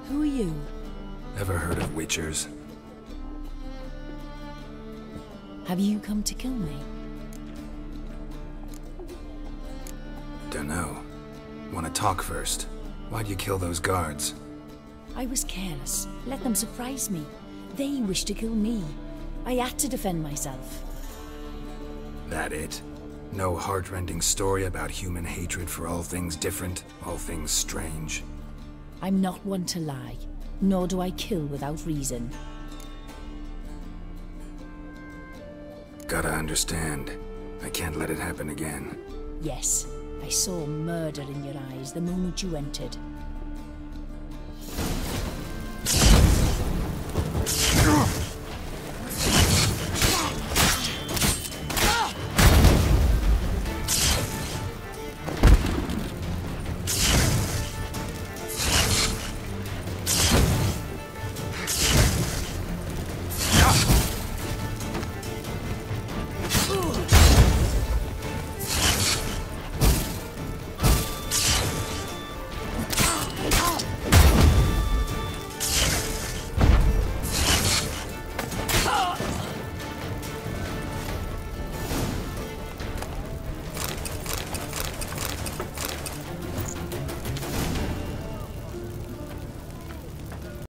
Who are you? Ever heard of witchers? Have you come to kill me? Dunno. Wanna talk first? Why'd you kill those guards? I was careless. Let them surprise me. They wished to kill me. I had to defend myself. That it? No heart-rending story about human hatred for all things different, all things strange? I'm not one to lie, nor do I kill without reason. Gotta understand. I can't let it happen again. Yes, I saw murder in your eyes the moment you entered.